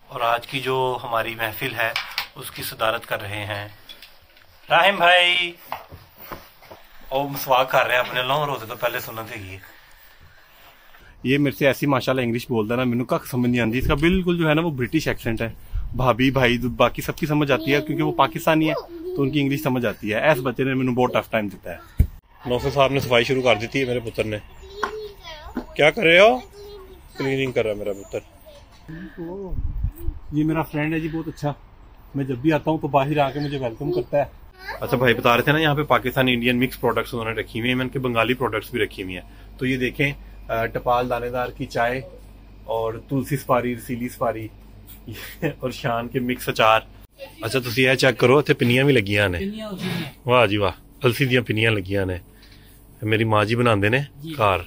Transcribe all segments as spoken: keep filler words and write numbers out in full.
और आज की जो हमारी महफिल है उसकी सदारत कर रहे हैं राहिम भाई। और मसवाक कर रहे हैं अपने लोग रोजे तो पहले सुनना थी। ये मेरे से ऐसी माशाल्लाह इंग्लिश बोलता है ना, मैंने कख समझ नहीं आती। इसका बिल्कुल जो है ना वो ब्रिटिश एक्सेंट है। भाभी भाई बाकी सबकी समझ आती है क्योंकि वो पाकिस्तानी है तो उनकी इंग्लिश समझ आती है। ऐसे बच्चे ने मैंने बहुत टफ टाइम दिता है। नौफर साहब ने सफाई शुरू कर दी थी। मेरे पुत्र ने क्या कर रहे हो? क्लीनिंग कर रहा है मेरा पुत्र। ये मेरा फ्रेंड है जी, बहुत अच्छा। मैं जब भी आता हूँ तो बाहर आके मुझे वेलकम करता है। अच्छा भाई बता रहे थे ना यहाँ पे पाकिस्तानी इंडियन मिक्स प्रोडक्ट्स उन्होंने रखी हुई है। मैंने बंगाली प्रोडक्ट्स भी रखी हुई है। तो ये देखें, टपाल दानेदार की चाय और तुलसी सपारी रसीली सपारी और शान के मिक्स अचार। अच्छा तुसी ये चेक करो, इत्थे पिनियां भी लगियां ने। वाह जी वाह, अलसी दियां पिनियां लगियां ने। मेरी माँ जी बनाते ने घर।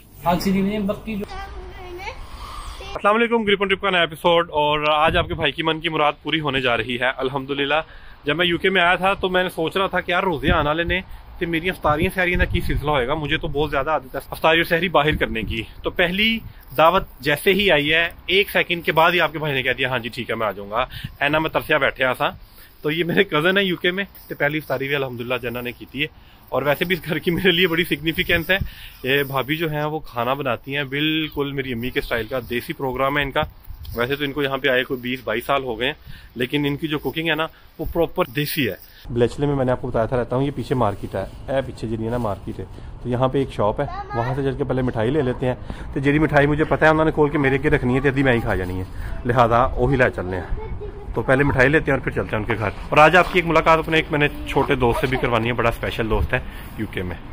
अस्सलाम वालेकुम, ग्रिप ऑन ट्रिप का नया एपिसोड। और आज आपके भाई की मन की मुराद पूरी होने जा रही है अल्हम्दुलिल्लाह। जब मैं यूके में आया था तो मैंने सोच रहा था कि यार रोजे आने वाले ने तो मेरी अफ्तारियां सहरियां का की सिलसिला होएगा। मुझे तो बहुत ज्यादा आदत है अफ्तारी और सहरी बाहर करने की। तो पहली दावत जैसे ही आई है एक सेकंड के बाद ही आपके भाई ने कह दिया हाँ जी ठीक है मैं आ जाऊंगा। ऐना मैं तरसिया बैठे हाँ। तो ये मेरे कजन है यूके में, तो पहली अफ्तारी भी अल्हम्दुलिल्लाह जना ने की है। और वैसे भी इस घर की मेरे लिए बड़ी सिग्निफिकेंस है। ये भाभी जो है वो खाना बनाती हैं बिल्कुल मेरी अम्मी के स्टाइल का। देसी प्रोग्राम है इनका। वैसे तो इनको यहाँ पे आए कोई बीस बाईस साल हो गए हैं, लेकिन इनकी जो कुकिंग है ना वो प्रॉपर देसी है। ब्लेचले में मैंने आपको बताया था रहता हूँ, ये पीछे मार्केट है, ए पीछे जी ना मार्केट है। तो यहाँ पे एक शॉप है, वहाँ से चल के पहले मिठाई ले लेते हैं। तो जी मिठाई मुझे पता है उन्होंने खोल के मेरे के रखनी है तो यदि मैं ही खा जानी है, लिहाजा वही ला चलने हैं। तो पहले मिठाई लेते हैं और फिर चलते हैं उनके घर। और आज आपकी एक मुलाकात अपने एक मैंने छोटे दोस्त से भी करवानी है, बड़ा स्पेशल दोस्त है यूके में।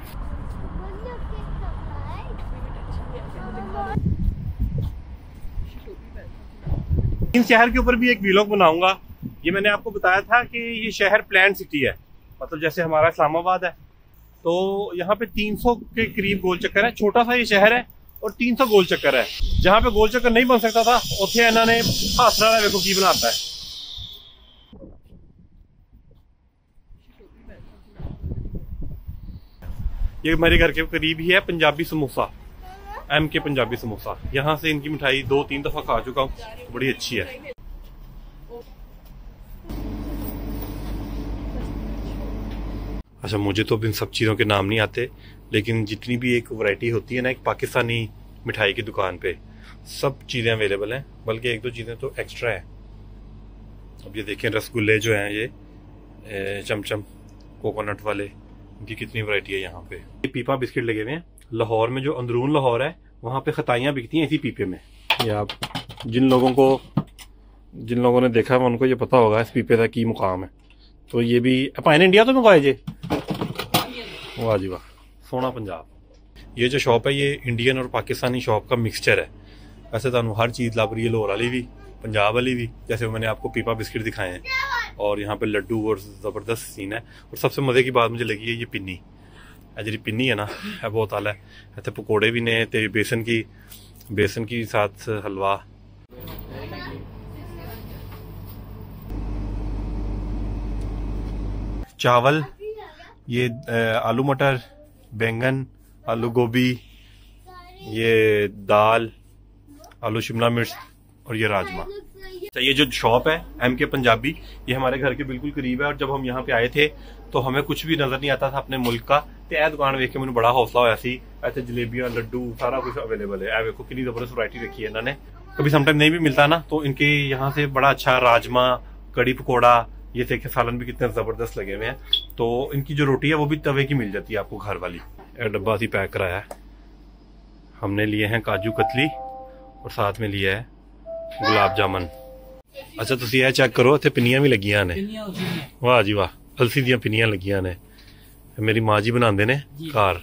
इन शहर के ऊपर भी एक व्लॉग बनाऊंगा। ये मैंने आपको बताया था कि ये शहर प्लान सिटी है, मतलब जैसे हमारा इस्लामाबाद है। तो यहाँ पे तीन सौ के करीब गोल चक्कर है। छोटा सा ये शहर है और तीन सौ गोल चक्कर है। जहाँ पे गोल चक्कर नहीं बन सकता था उसे इन्होंने हासरा देखो की बनाता है। ये मेरे घर के करीब ही है पंजाबी समोसा, एम के पंजाबी समोसा। यहाँ से इनकी मिठाई दो तीन दफा खा चुका हूँ, बड़ी अच्छी है। अच्छा मुझे तो इन सब चीज़ों के नाम नहीं आते, लेकिन जितनी भी एक वैरायटी होती है ना एक पाकिस्तानी मिठाई की दुकान पे सब चीज़ें अवेलेबल हैं, बल्कि एक दो चीज़ें तो एक्स्ट्रा है। अब ये देखें रसगुल्ले जो हैं ये चमचम कोकोनट वाले, इनकी कितनी वैरायटी है यहाँ पे। ये पीपा बिस्किट लगे हुए हैं। लाहौर में जो अंदरून लाहौर है वहाँ पे खताइयाँ बिकती हैं इसी पीपे में। ये आप जिन लोगों को जिन लोगों ने देखा है उनको ये पता होगा इस पीपे का की मुकाम है। तो ये भी अपन इंडिया तो मंगवाए जे। वाह जी वाह, सोना पंजाब। ये जो शॉप है ये इंडियन और पाकिस्तानी शॉप का मिक्सचर है। वैसे तो हर चीज़ ला रही है, लाहौर वाली भी पंजाब वाली भी। जैसे मैंने आपको पीपा बिस्किट दिखाए हैं और यहाँ पे लड्डू और ज़बरदस्त सीन है। और सबसे मज़े की बात मुझे लगी है ये पिन्नी, जी पिन्नी है ना है बहुत आला है। इतने पकौड़े भी ने ते बेसन की बेसन की साथ हलवा। चावल, ये आलू मटर, बैंगन, आलू गोभी, ये दाल, आलू शिमला मिर्च और ये राजमा। तो ये जो शॉप है एम के पंजाबी ये हमारे घर के बिल्कुल करीब है। और जब हम यहाँ पे आए थे तो हमें कुछ भी नजर नहीं आता था अपने मुल्क का। तो यह दुकान देख के मैंने बड़ा हौसला होया सी। ऐसे जलेबियां लड्डू सारा कुछ अवेलेबल है। देखो कितनी जबरदस्त वैरायटी रखी है इन्होंने। कभी समटाइम नहीं भी मिलता ना तो इनके यहाँ से बड़ा अच्छा राजमा, कड़ी पकौड़ा, ये देखे सालन भी कितने जबरदस्त लगे हुए हैं। तो इनकी जो रोटी है वो भी तवे की मिल जाती है आपको घर वाली। डब्बा सी पैक कराया है हमने। लिए हैं काजू कतली और साथ में लिया है गुलाब जामुन। अच्छा तुसी ये चेक करो, इत्थे पिनियां भी लगियां ने। वाह जी वाह, अलसी दियां पिनियां लगियां ने। मेरी माँ जी बनाते ने घर।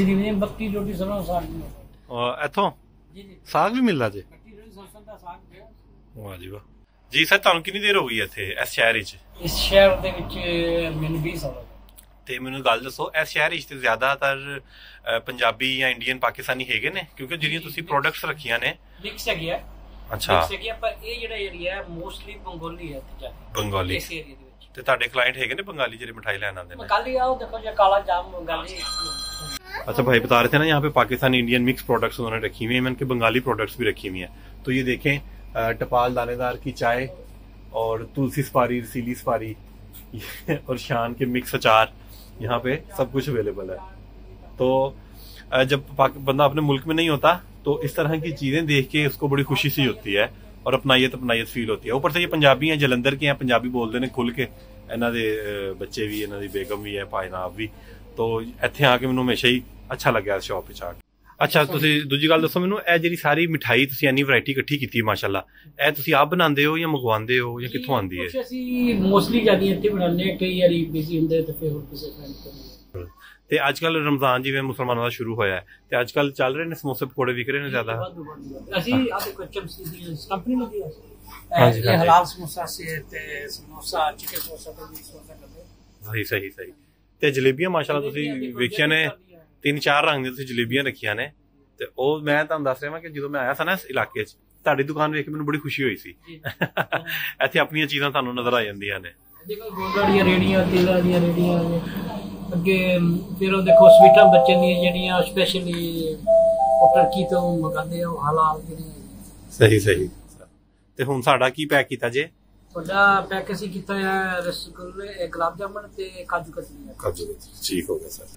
इथों साग भी मिलता जे। वाह जी वाह जी। सर तुहानू कितनी देर हो गई इत्थे इस शहर विच? इस शहर दे विच मैनूं बीस साल हो गए। ते मैनूं गल दसो, इस शहर विच ते ज्यादातर पंजाबी या इंडियन पाकिस्तानी हैगे ने? क्योंकि जिहड़ियां तुसी प्रोडक्ट्स रखियां ने मिक्स है गया। अच्छा मिक्स है गया, पर ये जेड़ा एरिया है मोस्टली बंगाली है। बंगाली इस एरिया दे विच ते तुहाडे क्लाइंट हैगे ने बंगाली जेहड़े मिठाई लैण आंदे ने? बंगाली आओ देखो जे काला जाम बंगाली। अच्छा भाई बता रहे थे ना यहाँ पे पाकिस्तानी इंडियन मिक्स प्रोडक्ट्स उन्होंने रखी हुई है। मैंने बंगाली प्रोडक्ट्स भी रखी हुई हैं। तो ये देखें, टपाल दानेदार की चाय और तुलसी सुपारी, रसीली सुपारी और शान के मिक्स अचार, यहाँ पे सब कुछ अवेलेबल है। तो जब बंदा अपने मुल्क में नहीं होता तो इस तरह की चीजें देख के उसको बड़ी खुशी सी होती है और अपनायत अपनायत फील होती है। ऊपर से ये पंजाबी हैं, जलंधर के हैं, पंजाबी बोलते हैं खुल के, इन्हों दे बच्चे भी, इन्हों दी बेगम भी है, भाईनाब भी। तो इत्थे आके मैनूं हमेशा ही अच्छा लग्या शॉप विच आके। अच्छा, तुसीं दूजी गल दसो मैनूं, ਇਹ ਜਿਹੜੀ ਸਾਰੀ ਮਿਠਾਈ ਤੁਸੀਂ ਇੰਨੀ ਵੈਰਾਈਟੀ ਇਕੱਠੀ ਕੀਤੀ ਹੈ ਮਾਸ਼ਾਅੱਲਾ, ਇਹ ਤੁਸੀਂ ਆਪ ਬਣਾਉਂਦੇ ਹੋ ਜਾਂ ਮੰਗਵਾਉਂਦੇ ਹੋ ਜਾਂ ਕਿੱਥੋਂ ਆਉਂਦੀ ਹੈ? ਕੁਝ ਅਸੀਂ ਮੋਸਟਲੀ ਜਿਆਦਾ ਇੱਥੇ ਬਣਾਉਂਦੇ ਹਾਂ, ਕਈ ਵਾਰੀ ਬਿਜ਼ੀ ਹੁੰਦੇ ਤਾਂ ਫਿਰ ਹੋਰ ਕਿਸੇ ਫਰੈਂਡ ਕੋਲ। ਤੇ ਅੱਜ ਕੱਲ ਰਮਜ਼ਾਨ ਜਿਵੇਂ ਮੁਸਲਮਾਨਾਂ ਦਾ ਸ਼ੁਰੂ ਹੋਇਆ ਹੈ ਤੇ ਅੱਜ ਕੱਲ ਚੱਲ ਰਹੇ ਨੇ ਸਮੋਸੇ ਪਕੌੜੇ ਵਿਕ ਰਹੇ ਨੇ ਜ਼ਿਆਦਾ। ਅਸੀਂ ਆ ਦੇਖੋ ਚਮਸੀ ਦੀ ਕੰਪਨੀ ਲੱਗੀ ਹੈ, ਹਾਂਜੀ ਇਹ ਹਲਾਲ ਸਮੋਸਾ ਸੇ ਤੇ ਸਮੋਸਾ ਚਿਕਨ ਸਮੋਸਾ ਤੇ ਵੀ ਸਮੋਸਾ ਕਰਦੇ। ਸਹੀ ਸਹੀ ਸਹੀ। ਤੇ ਜਲੇਬੀਆਂ ਮਾਸ਼ਾਅੱਲਾ ਤੁਸੀਂ ਵੇਖਿਆ ਨੇ, ਤਿੰਨ ਚਾਰ ਰੰਗ ਦੀਆਂ ਤੁਸੀਂ ਜਲੇਬੀਆਂ ਰੱਖੀਆਂ ਨੇ। ਤੇ ਉਹ ਮੈਂ ਤੁਹਾਨੂੰ ਦੱਸ ਰਿਹਾ ਵਾਂ ਕਿ ਜਦੋਂ ਮੈਂ ਆਇਆ ਸੀ ਨਾ ਇਸ ਇਲਾਕੇ 'ਚ, ਤੁਹਾਡੀ ਦੁਕਾਨ ਵੇਖ ਕੇ ਮੈਨੂੰ ਬੜੀ ਖੁਸ਼ੀ ਹੋਈ ਸੀ। ਇੱਥੇ ਆਪਣੀਆਂ ਚੀਜ਼ਾਂ ਤੁਹਾਨੂੰ ਨਜ਼ਰ ਆ ਜਾਂਦੀਆਂ ਨੇ। ਦੇਖੋ ਗੋਲਾਂ ਦੀਆਂ ਰੇੜੀਆਂ, ਤੇਲਾਂ ਦੀਆਂ ਰੇੜੀਆਂ, ਅੱਗੇ ਫਿਰ ਉਹ ਦੇਖੋ ਸਵੀਟਾਂ ਬੱਚਿਆਂ ਦੀਆਂ ਜਿਹੜੀਆਂ ਸਪੈਸ਼ਲੀ ਉਹ ਟਰਕੀ ਤੋਂ ਮੰਗਾਉਂਦੇ ਆ, ਉਹ ਹਲਾਲ ਜਿਹੜੀਆਂ। ਸਹੀ ਸਹੀ। ਤੇ ਹੁਣ ਸਾਡਾ ਕੀ ਪੈਕ ਕੀਤਾ ਜੇ? ਤੁਹਾਡਾ ਪੈਕ ਅਸੀਂ ਕੀਤਾ ਹੈ ਰਸਗੁੱਲੇ, ਗੁਲਾਬ ਜਾਮਨ ਤੇ ਕਾਜੂ ਕਤਲੀ। ਕਾਜੂ ਕਤਲੀ, ਠੀਕ ਹੋ ਗਿਆ ਸਰ।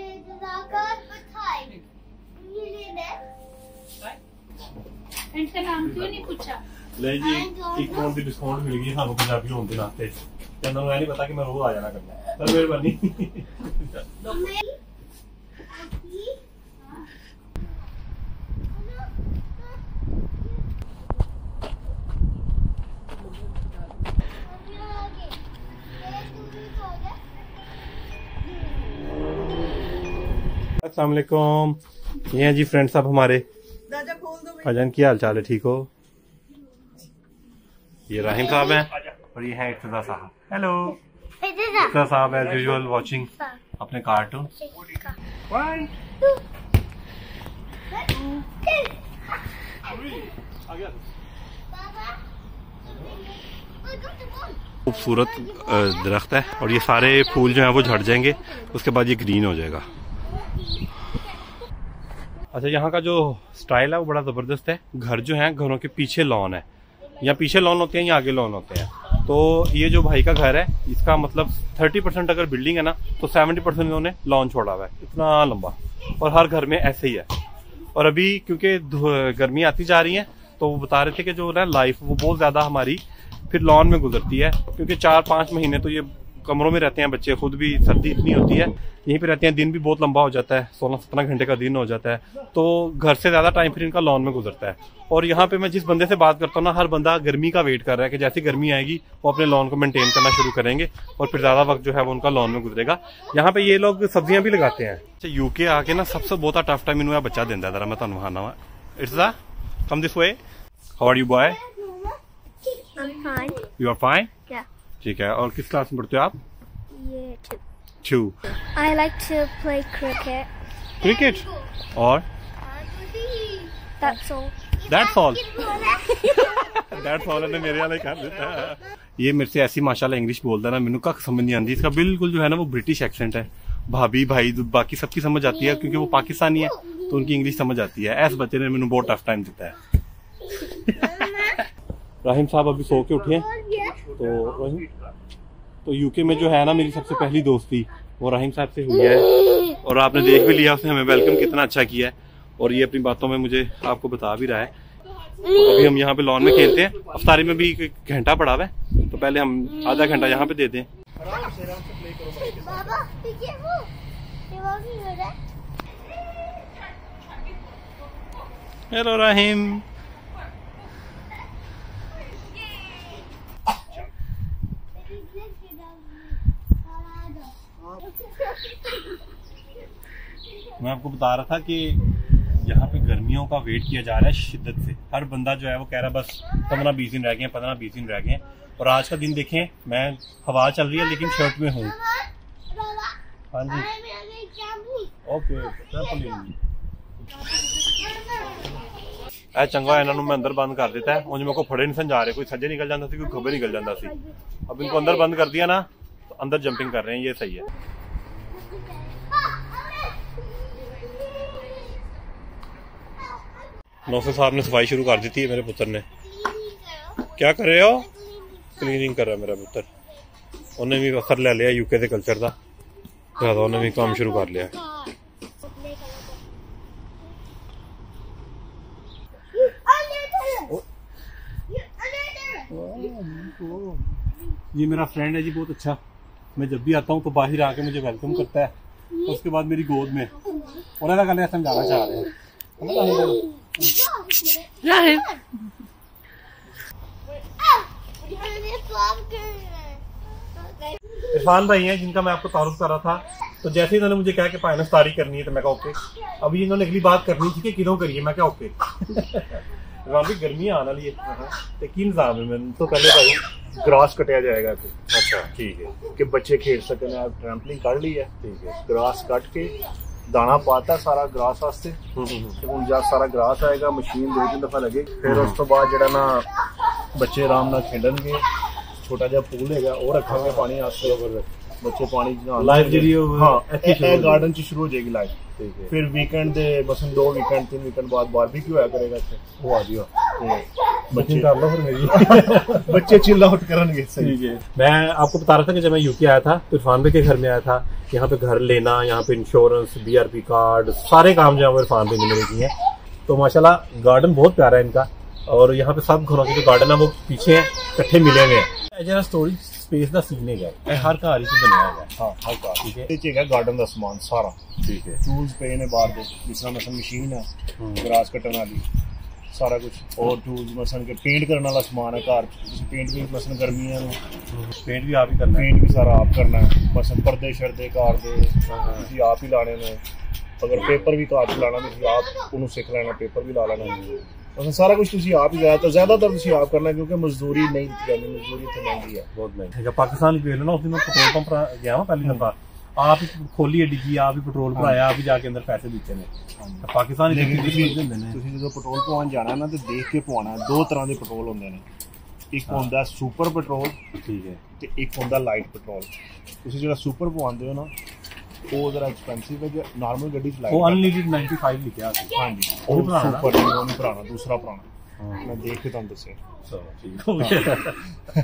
इनका नाम क्यों नहीं पूछा? ले जी, एक पौंड की डिस्काउंट मिल गई ਸਾਨੂੰ ਪੰਜਾਬੀ ਹੋਣ ਦੇ ਨਾਤੇ। ਤੇ ਇਹਨਾਂ ਨੂੰ ਇਹ ਨਹੀਂ ਪਤਾ ਕਿ ਮੈਂ ਰੋਜ਼ ਆ ਜਾਣਾ ਕਰਨਾ। ਸਰ ਮਿਹਰਬਾਨੀ। अस्सलाम वालेकुम, ये हैं जी फ्रेंड साहब हमारे। भाईजान की हाल चाल है, ठीक हो? ये राहिम साहब हैं और ये है इर्तिजा साहब। हेलो इर्तिजा साहब, एज यूजुअल वाचिंग अपने कार्टून। खूबसूरत दरख्त है और ये सारे फूल जो है वो झड़ जाएंगे, उसके बाद ये ग्रीन हो जाएगा। अच्छा, यहाँ का जो स्टाइल है वो बड़ा ज़बरदस्त है। घर जो है, घरों के पीछे लॉन है, या पीछे लॉन होते हैं या आगे लॉन होते हैं। तो ये जो भाई का घर है, इसका मतलब थर्टी परसेंट अगर बिल्डिंग है ना तो सेवेंटी परसेंट इन्होंने लॉन छोड़ा हुआ है, इतना लंबा। और हर घर में ऐसे ही है। और अभी क्योंकि गर्मी आती जा रही है तो वो बता रहे थे कि जो ना लाइफ वो बहुत ज़्यादा हमारी फिर लॉन में गुजरती है, क्योंकि चार पाँच महीने तो ये कमरों में रहते हैं बच्चे, खुद भी सर्दी इतनी होती है, यहीं पे रहते हैं, दिन भी बहुत लंबा हो जाता है, सोलह सत्रह घंटे का दिन हो जाता है, तो घर से ज़्यादा टाइम फिर इनका लॉन में गुजरता है। और यहाँ पे मैं जिस बंदे से बात करता हूँ ना, हर बंदा गर्मी का वेट कर रहा है कि जैसी गर्मी आएगी वो अपने लॉन को मेंटेन करना शुरू करेंगे और फिर ज़्यादा वक्त जो है वो उनका लॉन में गुजरेगा। यहाँ पे ये लोग सब्जियाँ भी लगाते हैं। अच्छा, यूके आके ना सबसे बहुत टफ टाइम इन्होंने बच्चा देता है, जरा मैं तुम्हें वहां ना। It's the come this way, how are you boy? You are fine? ठीक है। और किस क्लास में पढ़ते हो आप? Yeah, two. Two. I like to play cricket. Cricket? और? That's all. That's all. That's all ने मेरे वाले कर देता है। ये मेरे से ऐसी माशाल्लाह इंग्लिश बोलता है ना, मैंने कख समझ नहीं आती। इसका बिल्कुल जो है ना वो ब्रिटिश एक्सेंट है। भाभी भाई बाकी सबकी समझ आती है क्योंकि वो पाकिस्तानी है, तो उनकी इंग्लिश समझ आती है। ऐसे बच्चे ने मैंने बहुत टफ टाइम दिता है। राहिम साहब अभी सो के उठे हैं, तो राहिम तो यूके में जो है ना मेरी सबसे पहली दोस्ती वो राहिम साहब से हुई है। और आपने देख भी लिया उसने हमें वेलकम कितना अच्छा किया है, और ये अपनी बातों में मुझे आपको बता भी रहा है। तो अभी हम यहाँ पे लॉन में खेलते हैं। अफ्तारी में भी एक घंटा पड़ा हुआ है, तो पहले हम आधा घंटा यहाँ पे दे दें। हेलो राहिम। मैं आपको बता रहा था कि यहाँ पे गर्मियों का वेट किया जा रहा है शिद्दत से। हर बंदा जो है वो कह रहा है बस पंद्रह बीस दिन रह गए हैं, पंद्रह बीस दिन रह गए हैं। और आज का दिन देखें, मैं हवा चल रही है लेकिन शर्ट में हूँ। हाँ जी, ओके। चंगा इन्होंने मैं अंदर बंद कर देता है, उन्हें मेरे को फड़े नहीं जा रहे, कोई सज्जे निकल जाता सी, कोई खबर निकल जाता सी। अब इनको अंदर बंद कर दिया ना तो अंदर जंपिंग कर रहे हैं, ये सही है। नौफर साहब ने सफाई शुरू कर दी थी, मेरे पुत्र ने। क्या कर रहे हो? क्लीनिंग कर रहा है मेरा पुत्र। उन्हें भी असर ले लिया यूके के कल्चर का, तो उन्हें भी काम शुरू कर लिया। ये मेरा फ्रेंड है जी, बहुत अच्छा। मैं जब भी आता हूँ तो बाहर आके मुझे वेलकम करता है, तो उसके बाद मेरी गोद में उन्हें गल समझाना चाह रहे हैं। इरफान भाई हैं जिनका मैं आपको तारुफ कर रहा था, तो जैसे ही इन्होंने मुझे कहा कि पायनस तारी करनी है तो मैं कहा ओके। अभी इन्होंने अगली बात करनी थी कि किधरों करिए, मैं क्या ओके। भी गर्मियां आने वाली है तो की निजाम है। मैंने तो पहले भाई ग्रास कटिया जाएगा। अच्छा ठीक है कि बच्चे खेल सकें। आप ट्रैम्पलिंग कर ली है, ठीक है। ग्रास कट के दाना पाता सारा ग्रास वास्ते, हूँ जब सारा ग्रास आएगा मशीन दो तीन दफा लगे, फिर उस तो बाद जरा ना बच्चे आराम नाल खेलणगे। छोटा जिहा पूल है वो रखांगे पानी वास्ते, बच्चे पानी लाइफ जी हाँ गार्डन च शुरू हो जाएगी लाइफ। फिर वीकेंड दे बसन दो वीकेंड तीन वीकेंड बाद बारबेक्यू होया करेगा इत्थे। वो आ जियो बच्चे कर लो फिर मेरी बच्चे चिल आउट करेंगे। ठीक है। मैं आपको बता रहा था कि जब मैं यूके आया था तो इरफान भाई के घर में आया था। यहाँ पे घर लेना, यहाँ पे इंश्योरेंस, बीआरपी कार्ड, सारे काम जो है वो इरफान भाई ने मेरे किए हैं। तो माशाल्लाह गार्डन बहुत प्यारा है इनका, और यहाँ पे सब घरों के जो गार्डन है वो पीछे इकट्ठे मिले हुए हैं। जरा स्टोरी स्पेस का सीखने गए हर घर ही बनया है। हाँ हर घर ठीक है। ठीक है गार्डन का सामान सारा ठीक है। टूल्स पे ने बाहर दे, जिस तरह मसन मशीन है ग्रास कटन वाली, सारा कुछ। और टूल्स मसन के पेंट करने वाला सामान है घर। पेंट भी मसन गर्मियां पेंट भी आप ही करना, पेंट भी सारा आप करना है। मसन पर्दे शर्दे कार दे आप ही लाने ने। अगर पेपर भी घर लाना तो आप उन्होंने सीख लेना, पेपर भी ला लेना। मतलब सारा कुछ तुसी आप ही ज्यादा ज्यादातर तुसी आप करना, क्योंकि मजदूरी नहीं जानी, मजदूरी इतनी महंगी है, बहुत महंगी। जब पाकिस्तान गए ना उस दिन मैं पेट्रोल पंप गया हूँ पहली दफा, आप ही खोली है डिग्गी, आप ही पेट्रोल भराया, आप ही जाके अंदर पैसे दिते ने। पाकिस्तान जो पेट्रोल पवान जाना ना तो देख के पवाना। दो तरह के पेट्रोल होंगे ने, एक होंदा सुपर पेट्रोल, ठीक है, ते एक होंदा लाइट पेट्रोल। तुसी जो सुपर पवांदे हो ना वो जरा एक्सपेंसिव है, जो नॉर्मल गड्डी चलाई वो अनलिमिटेड पचानवे लिखा है। हां जी वो सुपर वो नहीं पुराना, दूसरा पुराना मैं देख के तुम दसे। चलो ठीक हो गया।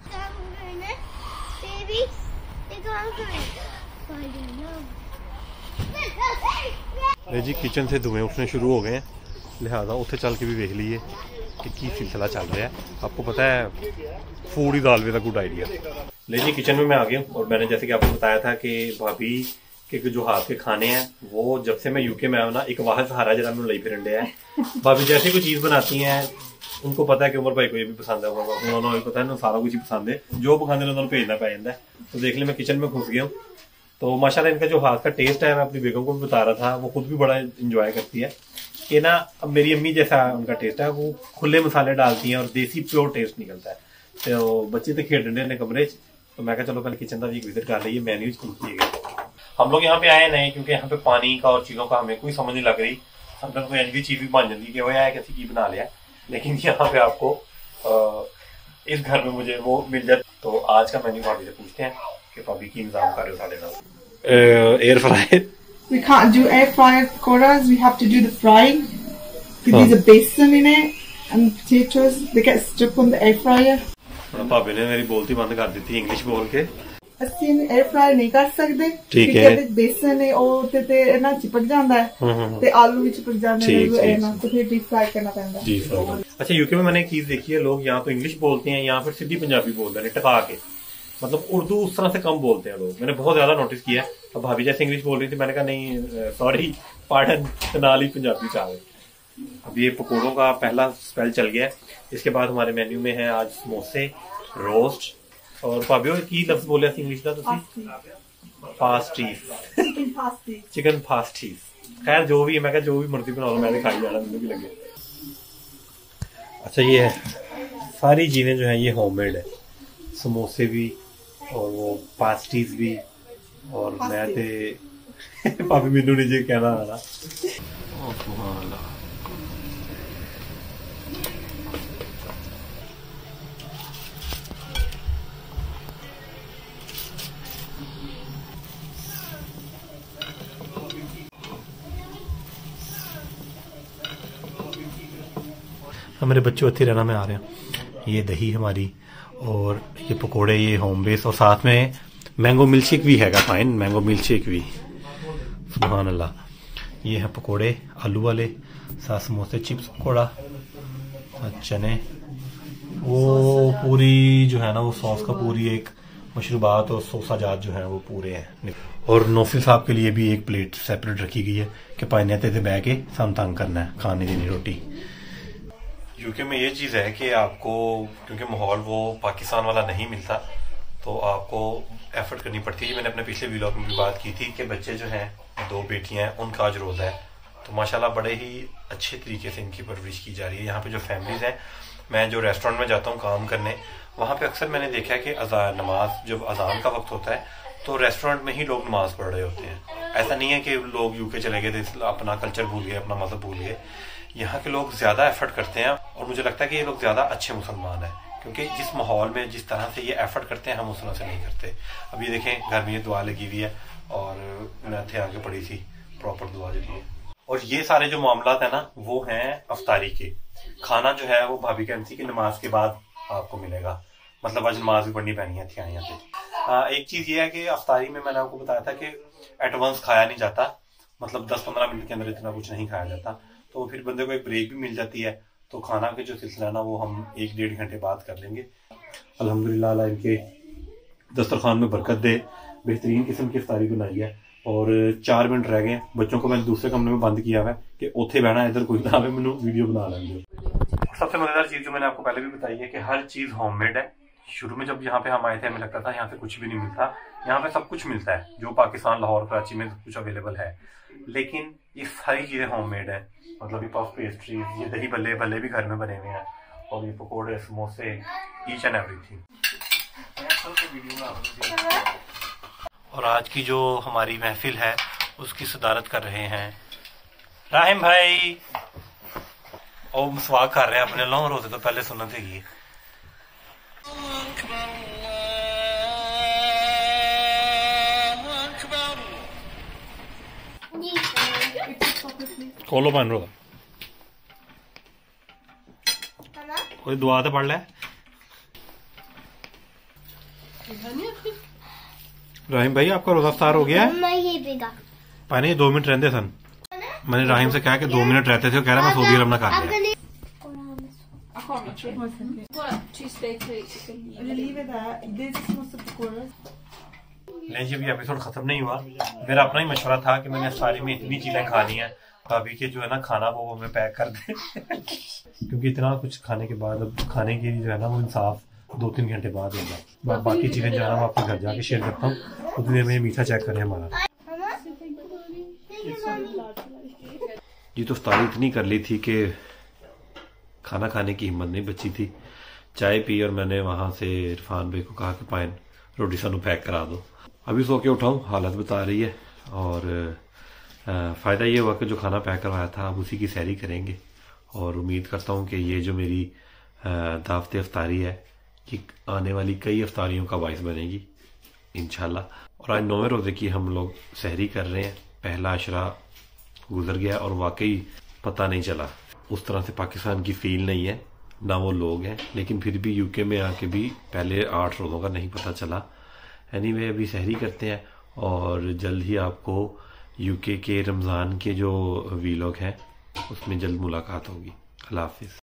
ले जी किचन से धुएं उठने शुरू हो गए हैं, लिहाजा उत्थे चल के भी देख लीजिए कि की सिलसिला चल रहा है। आपको पता है food is always a good idea. ले जी किचन में मैं आ गया हूँ, और मैंने जैसे कि आपको बताया था कि भाभी के जो हाथ के खाने हैं वो जब से मैं यूके में आया ना एक वाह सहारा जरा मैं लई फिरन है। भाभी जैसे कोई चीज़ बनाती हैं उनको पता है कि उमर भाई को ये भी पसंद है, उन्होंने पता है ना सारा कुछ ही पसंद है, जो पसंद है उन्होंने भेजना पै जाता है। तो देख ले मैं किचन में घुस गया हूँ, तो माशाल्लाह इनका जो हाथ का टेस्ट है मैं अपनी बेगम को भी बता रहा था, वो खुद भी बड़ा इंजॉय करती है कि ना अब मेरी अम्मी जैसा उनका टेस्ट है, वो खुले मसाले डालती हैं और देसी प्योर टेस्ट निकलता है। तो बच्चे तो खेल रहे हैं कमरे, तो मैं कहा चलो पहले किचन का भी एक विजिट कर लीजिए, मेन्यू किए। हम लोग यहाँ पे आए नहीं क्योंकि यहाँ पे पानी का और चीज़ों का हमें कोई समझ नहीं लग रही। समझ कोई ऐसी चीज़ भी बन जाती है कि वो है किसी की बना लिया, लेकिन यहाँ पे आपको आ, इस घर में मुझे वो मिल जाए। तो आज का मेन्यू भाभी से पूछते हैं कि भाभी की इंतजाम कर रहे हो साढ़े नौ। Air fry We can't do air fryer pakoras. We have to do the frying. Because there's a basin in it, and potatoes they get stuck on the air fryer. भाभी ने मेरी बोलती बंद कर दी थी इंग्लिश बोल के। ਅਸੀਂ 에ਅਰ ਫਰਾਈ ਨਹੀਂ ਕਰ ਸਕਦੇ ਠੀਕ ਹੈ ਕਿਉਂਕਿ ਬੇਸਨ ਹੈ ਉਹ ਤੇ ਤੇ ਇਹਨਾਂ ਚਿਪਕ ਜਾਂਦਾ ਹੈ ਤੇ ਆਲੂ ਵੀ ਚਿਪਕ ਜਾਂਦੇ ਨੇ ਇਹਨਾਂ तो फिर डीप फ्राई करना पैंदा है। अच्छा यूके में मैंने एक चीज देखी है, लोग यहाँ तो इंग्लिश बोलते हैं, यहाँ फिर सीधी पंजाबी बोलते हैं टका के, मतलब उर्दू उस तरह से कम बोलते हैं लोग, मैंने बहुत ज्यादा नोटिस किया है। अब भाभी जैसे इंग्लिश बोल रही थी मैंने कहा नहीं सॉरी पार्डन, नाल ही पंजाबी चावल। अब ये पकौड़ों का पहला स्पेल चल गया है। इसके बाद हमारे मेन्यू में है आज समोसे, रोस्ट और भाभी की लफ्ज बोलिया इंग्लिश का पास्टीज, चिकन पास्टीज। खैर जो भी है, मैं कहा जो भी मर्जी बना लो, मैंने खाई जाना, मुझे भी लगे। अच्छा ये है सारी चीजें जो है ये होममेड है, समोसे भी और वो पास्टीज भी, और मैं ते भाभी मैनू नहीं जी कहना आ रहा। मेरे बच्चे उत्थे रहना, मैं आ रहा हूँ। ये दही हमारी और ये पकोड़े, ये होम बेस, और साथ में मैंगो मिल्क शेक भी हैगा। फाइन, मैंगो मिल्क शेक भी, सुभान अल्लाह। ये है पकोड़े आलू वाले, साथ समोसे, चिप्स पकोड़ा, चने, वो पूरी जो है ना वो सॉस का पूरी एक मशरूबात और सोसा जात जो है वो पूरे हैं। और नौफिल साहब के लिए भी एक प्लेट सेपरेट रखी गई है कि पाइने से बह के सम तंग करना है खाने देनी रोटी। यूके में ये चीज़ है कि आपको, क्योंकि माहौल वो पाकिस्तान वाला नहीं मिलता, तो आपको एफर्ट करनी पड़ती है। मैंने अपने पिछले व्लॉग में भी बात की थी कि बच्चे जो हैं, दो बेटियां हैं, उनका आज रोज़ा है, तो माशाल्लाह बड़े ही अच्छे तरीके से इनकी परवरिश की जा रही है। यहाँ पे जो फैमिलीज हैं, मैं जो रेस्टोरेंट में जाता हूँ काम करने, वहाँ पे अक्सर मैंने देखा है कि अजान नमाज जब अजान का वक्त होता है तो रेस्टोरेंट में ही लोग नमाज पढ़ रहे होते हैं। ऐसा नहीं है कि लोग यूके चले गए थे, अपना कल्चर भूल गए, अपना मजहब भूल गए। यहाँ के लोग ज़्यादा एफर्ट करते हैं और मुझे लगता है कि ये लोग ज़्यादा अच्छे मुसलमान हैं, क्योंकि जिस माहौल में, जिस तरह से ये एफर्ट करते हैं, हम उस तरह से नहीं करते। अब ये देखें, घर में ये दुआ लगी हुई है और मैं थे आगे पड़ी थी, प्रॉपर दुआ लगी है। और ये सारे जो मामलात है ना, वो हैं अफ्तारी के। खाना जो है वो भाभी कहती थी कि नमाज के बाद आपको मिलेगा, मतलब आज नमाज भी पढ़नी पैनी है थी यहाँ पे। एक चीज ये है कि अफ्तारी में मैंने आपको बताया था कि एडवांस खाया नहीं जाता, मतलब दस पंद्रह मिनट के अंदर इतना कुछ नहीं खाया जाता, तो फिर बंदे को एक ब्रेक भी मिल जाती है। तो खाना के जो सिलसिला है ना, वो हम एक डेढ़ घंटे बाद कर लेंगे। अल्हम्दुलिल्लाह, अल्लाह इनके दस्तरखान में बरकत दे, बेहतरीन किस्म की अफ्तारी बनाई है। और चार मिनट रह गए, बच्चों को मैंने दूसरे कमरे में बंद किया हुआ है कि उथे बहना, इधर कोई ना आवे, मैंने वीडियो बना लेंगे। सबसे मजेदार चीज जो मैंने आपको पहले भी बताई है कि हर चीज होममेड है। शुरू में जब यहाँ पे हम आए थे, हमें लगता था यहाँ पे कुछ भी नहीं मिलता। यहाँ पे सब कुछ मिलता है जो पाकिस्तान, लाहौर, कराची में सब कुछ अवेलेबल है, लेकिन ये सारी चीजें होममेड है। मतलब ये पफ पेस्ट्रीज, ये दही बल्ले बल्ले भी घर में बने हुए हैं, और ये पकौड़े, समोसे, ईच एंड एवरीथिंग। और आज की जो हमारी महफिल है उसकी सदारत कर रहे हैं राहिम भाई, और मसवाक कर रहे हैं अपने लोग रोजे तो पहले सुनने थे। खोलो बन रो, कोई दुआ तो पढ़ ले। राहिम भाई, आपका रोजा इफ्तार हो गया है? पानी दो मिनट रहते सन, मैंने राहिम से कहा कि दो मिनट रहते थे, कह रहा मैं सऊदी अरब ना कर लिया। नहीं जी, अभी एपिसोड खत्म नहीं हुआ। मेरा अपना ही मशवरा था कि मैंने सारी में इतनी चीजें खानी है, भाभी के जो है ना खाना वो हमें पैक कर दे क्योंकि इतना कुछ खाने के बाद अब खाने के जो है ना वो इंसाफ दो तीन घंटे बाद होगा। बाकी चीजें जो है ना वो आपके घर जाके शेयर करता हूँ, उतनी देर में मीठा चेक करें हमारा। जी तो इफ्तारी इतनी कर ली थी कि खाना खाने की हिम्मत नहीं बची थी। चाय पी और मैंने वहां से इरफान भाई को कहा कि पाइन रोटी सानू पैक करा दो। अभी सो के उठाऊँ, हालत बता रही है, और फ़ायदा ये हुआ कि जो खाना पैक करवाया था अब उसी की सैरी करेंगे। और उम्मीद करता हूँ कि ये जो मेरी दावत इफ्तारी है कि आने वाली कई अफ्तारियों का बाइस बनेगी इंशाल्लाह। और आज नौवें रोज़े की हम लोग सहरी कर रहे हैं। पहला अशरा गुजर गया और वाकई पता नहीं चला, उस तरह से पाकिस्तान की फील नहीं है, ना वो लोग हैं, लेकिन फिर भी यूके में आके भी पहले आठ रोज़ों का नहीं पता चला। एनीवे अभी सहरी करते हैं और जल्द ही आपको यूके के रमज़ान के जो वीलॉग हैं उसमें जल्द मुलाकात होगी। अल्लाह हाफिज़।